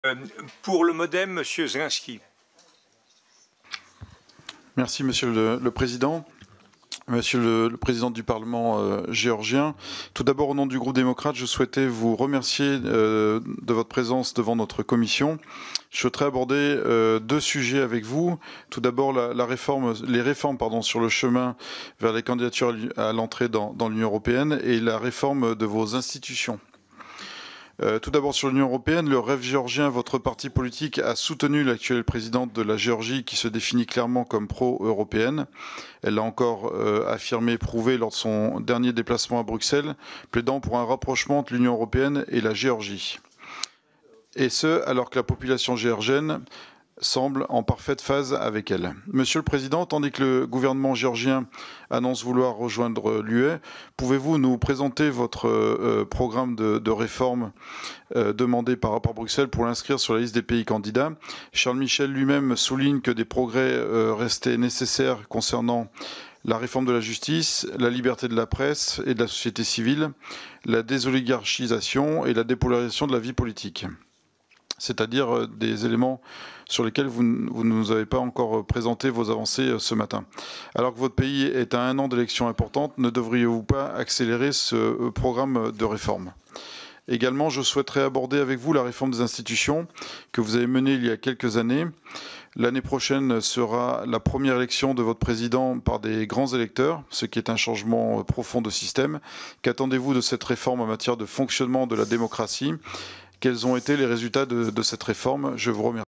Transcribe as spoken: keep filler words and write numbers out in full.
Euh, pour le MoDem, Monsieur Zrinski. Merci, Monsieur le, le Président. Monsieur le, le Président du Parlement euh, géorgien, tout d'abord au nom du groupe démocrate, je souhaitais vous remercier euh, de votre présence devant notre commission. Je souhaiterais aborder euh, deux sujets avec vous. Tout d'abord, la, la réforme, les réformes pardon, sur le chemin vers les candidatures à l'entrée dans, dans l'Union européenne et la réforme de vos institutions. Euh, tout d'abord sur l'Union européenne, le rêve géorgien, votre parti politique a soutenu l'actuelle présidente de la Géorgie qui se définit clairement comme pro-européenne. Elle l'a encore euh, affirmé, prouvé lors de son dernier déplacement à Bruxelles, plaidant pour un rapprochement entre l'Union européenne et la Géorgie. Et ce, alors que la population géorgienne semble en parfaite phase avec elle. Monsieur le Président, tandis que le gouvernement géorgien annonce vouloir rejoindre l'U E, pouvez-vous nous présenter votre euh, programme de, de réforme euh, demandé par rapport à Bruxelles pour l'inscrire sur la liste des pays candidats? Charles Michel lui-même souligne que des progrès euh, restaient nécessaires concernant la réforme de la justice, la liberté de la presse et de la société civile, la désoligarchisation et la dépolarisation de la vie politique. C'est-à-dire des éléments sur lesquels vous, vous ne nous avez pas encore présenté vos avancées ce matin. Alors que votre pays est à un an d'élections importantes, ne devriez-vous pas accélérer ce programme de réforme? Également, je souhaiterais aborder avec vous la réforme des institutions que vous avez menée il y a quelques années. L'année prochaine sera la première élection de votre président par des grands électeurs, ce qui est un changement profond de système. Qu'attendez-vous de cette réforme en matière de fonctionnement de la démocratie? Quels ont été les résultats de, de cette réforme? Je vous remercie.